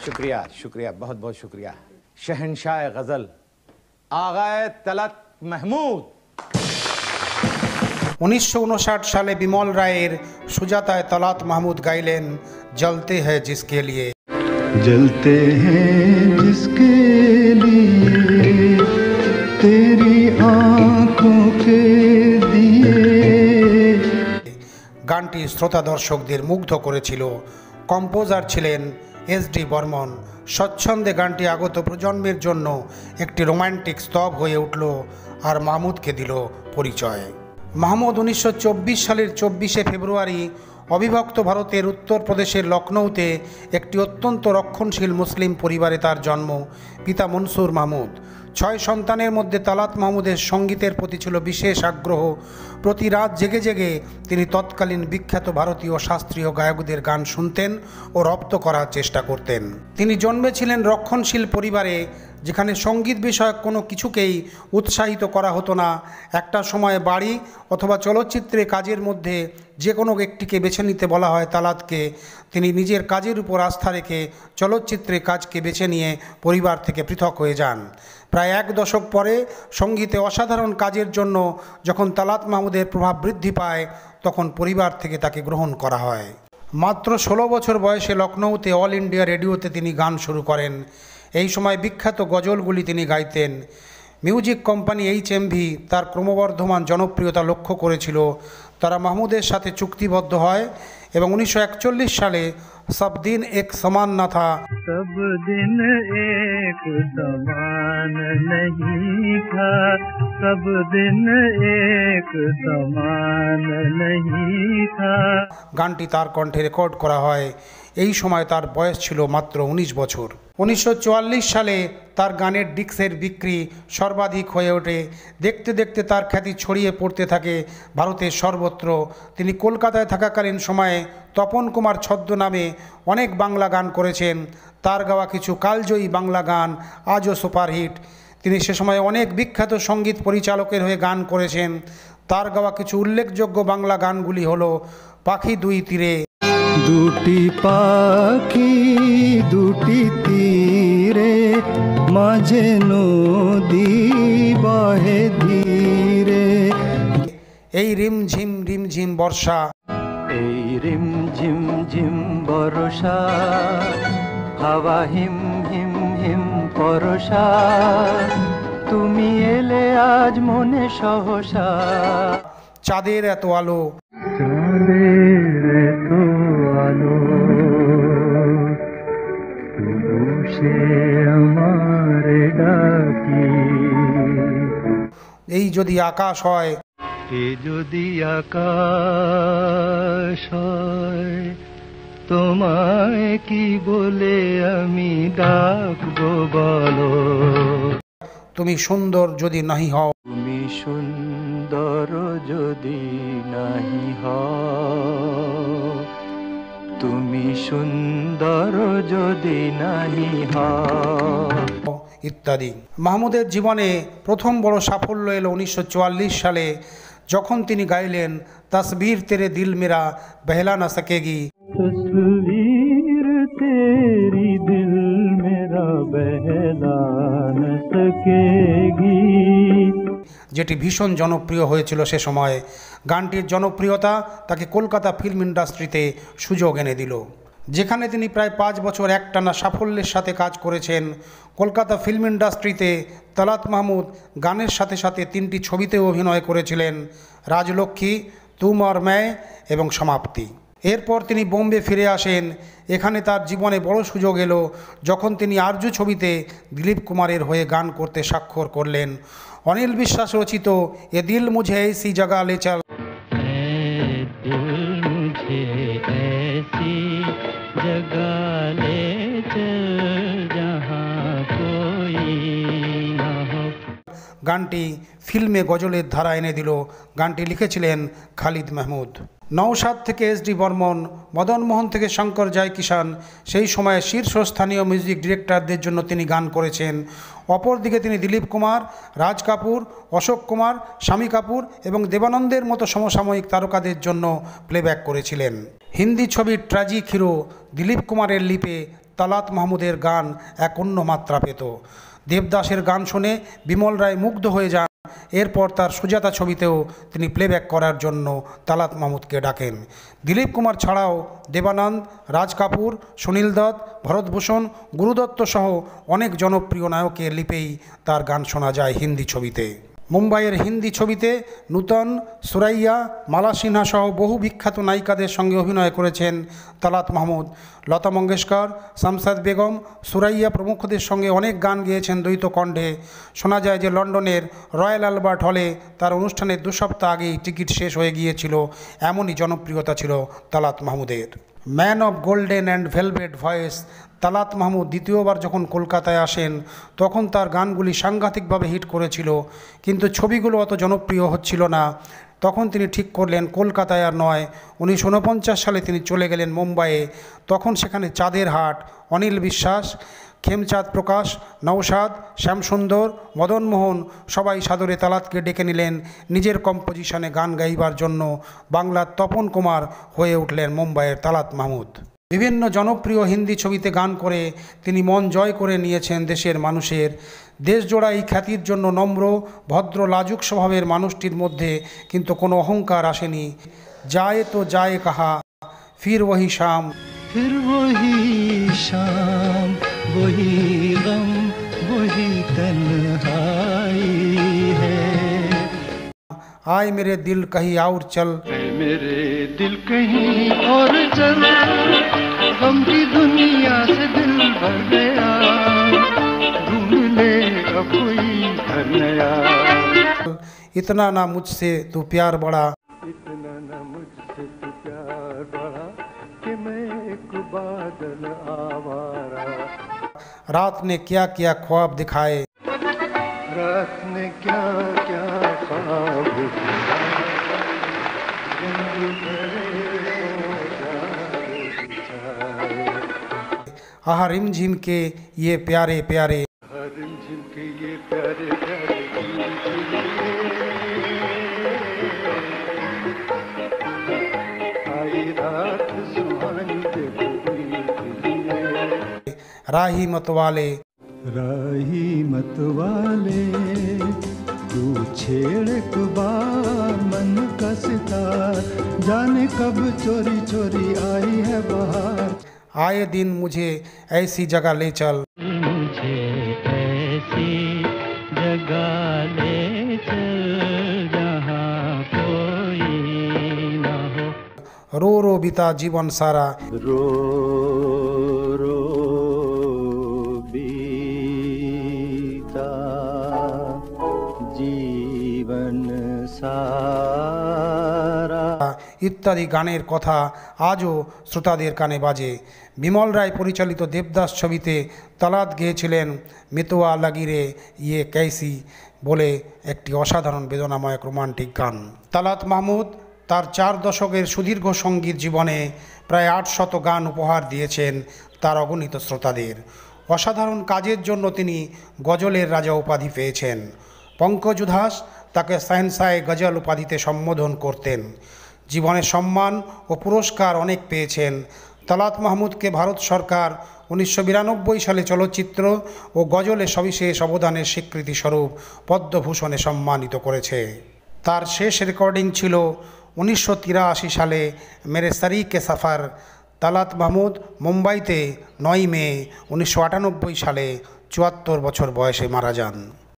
शुक्रिया शुक्रिया, बहुत बहुत शुक्रिया। शहनशाह गजल आगाए तलत महमूद। 1959 সালে বিমল রায়ের সুজাতায় তলাত মাহমুদ গাইলেন জলতে হ্যায় জিসকে লিয়ে। जलते हैं जिसके लिए तेरी आंखों के दिए। গানটি শ্রোতা দর্শকদের মুগ্ধ করেছিল। কম্পোজার ছিলেন এস.ডি. বর্মন। স্বচ্ছন্দে গানটি আগত প্রজন্মের জন্য একটি রোমান্টিক স্তব হয়ে উঠল আর মাহমুদকে দিল পরিচয়। মাহমুদ 1924 সালের 24শে ফেব্রুয়ারি অবিভক্ত ভারতের উত্তরপ্রদেশের লখনৌতে একটি অত্যন্ত রক্ষণশীল মুসলিম পরিবারে তার জন্ম। পিতা মনসুর মাহমুদ। 6 সন্তানের মধ্যে তালাত মাহমুদের সঙ্গীতের প্রতি ছিল বিশেষ আগ্রহ। প্রতি রাত জেগে জেগে তিনি তৎকালীন বিখ্যাত ভারতীয় শাস্ত্রীয় গায়কদের গান শুনতেন ও রপ্ত করার চেষ্টা করতেন। তিনি জন্মেছিলেন রক্ষণশীল পরিবারে, যেখানে সঙ্গীত বিষয়ক কোনো কিছুকেই উৎসাহিত করা হতো না। একটা সময় বাড়ি অথবা চলচ্চিত্রে কাজের মধ্যে যে কোনো একটিকে বেছে নিতে বলা হয় তালাতকে। তিনি নিজের কাজের উপর আস্থা রেখে চলচ্চিত্রে কাজকে বেছে নিয়ে পরিবার থেকে পৃথক হয়ে যান। প্রায় 1 দশক পরে সঙ্গীতে অসাধারণ কাজের জন্য যখন তালাত মাহমুদের প্রভাব বৃদ্ধি পায়, তখন পরিবার থেকে তাকে গ্রহণ করা হয়। মাত্র 16 বছর বয়সে লখনৌতে অল ইন্ডিয়া রেডিওতে তিনি গান শুরু করেন। এই সময় বিখ্যাত গজলগুলি তিনি গাইতেন। মিউজিক কোম্পানি HMV তার ক্রমবর্ধমান জনপ্রিয়তা লক্ষ্য করেছিল। তারা মাহমুদের সাথে চুক্তিবদ্ধ হয় এবং 1941 সালে সব দিন এক সমান না থা, सब दिन एक समान नहीं था, सब दिन एक समान नहीं था গানটি তার কণ্ঠে রেকর্ড করা হয়। এই সময় তার বয়স ছিল মাত্র 19 বছর। 1944 সালে তার গানের ডিস্কের বিক্রি সর্বাধিক হয়ে ওঠে। দেখতে দেখতে তার খ্যাতি ছড়িয়ে পড়তে থাকে ভারতের সর্বত্র। তিনি কলকাতায় থাকাকালীন সময়ে তপন কুমার ছদ্মনামে অনেক বাংলা গান করেছেন। তার গাওয়া কিছু কালজয়ী বাংলা গান আজও সুপারহিট। তিনি সে সময় অনেক বিখ্যাত সঙ্গীত পরিচালকের হয়ে গান করেছেন। তার গাওয়া কিছু উল্লেখযোগ্য বাংলা গানগুলি হলো পাখি দুই তীরে, দুটি পাখি দুটি তীরে, মাঝে নদী বহে ধীরে, এই রিমঝিম বর্ষা, এই রিম ঝিম ঝিম বর্ষা, হাওয়া হিম হিম হিম বর্ষা, তুমি এলে আজ মনে সহসা, চাঁদের এত আলো, চাঁদের এত আলো, বসে আমারে ডাকি, এই যদি আকাশ হয়, এ যদি আকাশ হয়, তোমায় কি বলে আমি ডাকবো বলো, তুমি সুন্দর যদি নাহি হও, তুমি সুন্দর যদি নাহি হও, তুমি সুন্দর যদি নাহি হও, ইত্যাদি। মাহমুদের জীবনে প্রথম বড় সাফল্য এলো 1944 সালে, যখন তিনি গাইলেন তসবির তেরে দিল মেরা বহলা না সকেগি। তসবির তেরি দিল মেরা বহলা না সকেগি, যেটি ভীষণ জনপ্রিয় হয়েছিল সে সময়। গানটির জনপ্রিয়তা তাকে কলকাতা ফিল্ম ইন্ডাস্ট্রিতে সুযোগ এনে দিল, যেখানে তিনি প্রায় 5 বছর একটানা সাফল্যের সাথে কাজ করেছেন। কলকাতা ফিল্ম ইন্ডাস্ট্রিতে তালাত মাহমুদ গানের সাথে সাথে 3টি ছবিতেও অভিনয় করেছিলেন, রাজলক্ষ্মী, তুম আর मैं এবং সমাপ্তি। এরপর তিনি বোম্বে ফিরে আসেন। এখানে তার জীবনে বড় সুযোগ এলো যখন তিনি আরজু ছবিতে দিলীপ কুমারের হয়ে গান করতে স্বাক্ষর করলেন। অনিল বিশ্বাস রচিত এ দিল মুঝে ऐसी जगह ले चल, গানটি ফিল্মে গজলের ধারা এনে দিল। গানটি লিখেছিলেন খালিদ মাহমুদ। নওশাদ থেকে এস.ডি. বর্মন, মদন মোহন থেকে শঙ্কর জয়কিষাণ সেই সময়ে শীর্ষস্থানীয় মিউজিক ডিরেক্টরদের জন্য তিনি গান করেছেন। অপরদিকে তিনি দিলীপ কুমার, রাজ কাপুর, অশোক কুমার, শামী কাপুর এবং দেবানন্দের মতো সমসাময়িক তারকাদের জন্য প্লেব্যাক করেছিলেন। হিন্দি ছবির ট্র্যাজিক হিরো দিলীপ কুমারের লিপে তালাত মাহমুদের গান এক অন্য মাত্রা পেত। দেবদাসের গান শুনে বিমল রায় মুগ্ধ হয়ে যান। এরপর তার সুজাতা ছবিতেও তিনি প্লেব্যাক করার জন্য তালাত মাহমুদকে ডাকেন। দিলীপ কুমার ছাড়াও দেবানন্দ, রাজ কাপুর, সুনীল দত্ত, ভরতভূষণ, গুরুদত্ত সহ অনেক জনপ্রিয় নায়কের লিপেই তার গান শোনা যায় হিন্দি ছবিতে। মুম্বাইয়ের হিন্দি ছবিতে নূতন, সুরাইয়া, মালা সিনহা সহ বহু বিখ্যাত নায়িকাদের সঙ্গে অভিনয় করেছেন তালাত মাহমুদ। লতা মঙ্গেশকর, শামসাদ বেগম, সুরাইয়া প্রমুখদের সঙ্গে অনেক গান গেয়েছেন দ্বৈত কণ্ঠে। শোনা যায় যে লন্ডনের রয়্যাল আলবার্ট হলে তার অনুষ্ঠানের 2 সপ্তাহ আগেই টিকিট শেষ হয়ে গিয়েছিল, এমনই জনপ্রিয়তা ছিল তালাত মাহমুদের। Man of golden and velvet voice Talat Mahmood দ্বিতীয়বার যখন কলকাতায় আসেন তখন তার গানগুলি সাংঘাতিকভাবে হিট করেছিল, কিন্তু ছবিগুলো অত জনপ্রিয় হচ্ছিল না। তখন তিনি ঠিক করলেন কলকাতায় আর নয়। 1949 সালে তিনি চলে গেলেন মুম্বাইয়ে। তখন সেখানে চাঁদের হাট, অনিল বিশ্বাস, খেমচাঁদ প্রকাশ, নওশাদ, শ্যামসুন্দর, মদনমোহন সবাই সাদরে তালাতকে ডেকে নিলেন নিজের কম্পোজিশনে গান গাইবার জন্য। বাংলার তপন কুমার হয়ে উঠলেন মুম্বাইয়ের তালাত মাহমুদ। বিভিন্ন জনপ্রিয় হিন্দি ছবিতে গান করে তিনি মন জয় করে নিয়েছেন দেশের মানুষের। দেশজোড়া এই খ্যাতির জন্য নম্র, ভদ্র, লাজুক স্বভাবের মানুষটির মধ্যে কিন্তু কোনো অহংকার আসেনি। যায় তো যায় কাহা, ফির ওহি শাম, फिर वही शाम, वही गम, वही तन्हाई है। आए मेरे दिल कहीं और चल, ऐ मेरे दिल कहीं और चल, गम की दुनिया से दिल भर गया, ढूंढ ले अब कोई घर नया। इतना ना मुझसे तू प्यार बड़ा, इतना न मुझसे तू प्यार बढ़ा कि मैं एक बादल आवारा। रात ने क्या क्या ख्वाब दिखाए, रात ने क्या क्या ख्वाब दिखाए, रंग भरे औजार बिछाए। आहा रिमझिम के ये प्यारे प्यारे, हर रिमझिम के ये प्यारे प्यारे गीत लिए, आई रात सुहानी देखो गीत लिए। राही मतवाले, राही मत वाले, तू छेड़ एक बार मन का सितार, जाने कब चोरी चोरी आई है बहार। आए दिन मुझे ऐसी जगह ले चल, मुझे ऐसी जगह ले चल जहाँ कोई ना हो। रो रो बिता जीवन सारा, रो रो बीता जीवन सारा। ইত্যাদি গানের কথা আজও শ্রোতাদের কানে বাজে। বিমল রায় পরিচালিত দেবদাস ছবিতে তালাত গেয়েছিলেন মিতোয়া লাগিরে ইয়ে कैसी বলে একটি অসাধারণ বেদনাময় রোমান্টিক গান। তালাত মাহমুদ তার 4 দশকের সুদীর্ঘ সঙ্গীত জীবনে প্রায় 800 গান উপহার দিয়েছেন তার অগণিত শ্রোতাদের। অসাধারণ কাজের জন্য তিনি গজলের রাজা উপাধি পেয়েছেন। পঙ্কজ উধাস তাকে শাহেনশাহে গজল উপাধিতে সম্বোধন করতেন। জীবনে সম্মান ও পুরস্কার অনেক পেয়েছেন। তালাত মাহমুদকে ভারত সরকার 1992 সালে চলচ্চিত্র ও গজলে সবিশেষ অবদানের স্বীকৃতিস্বরূপ পদ্মভূষণে সম্মানিত করেছে। তার শেষ রেকর্ডিং ছিল 1983 সালে মেরে সরিকে সফর। তালাত মাহমুদ মুম্বাইতে 9 মে 1998 সালে 74 বছর বয়সে মারা যান।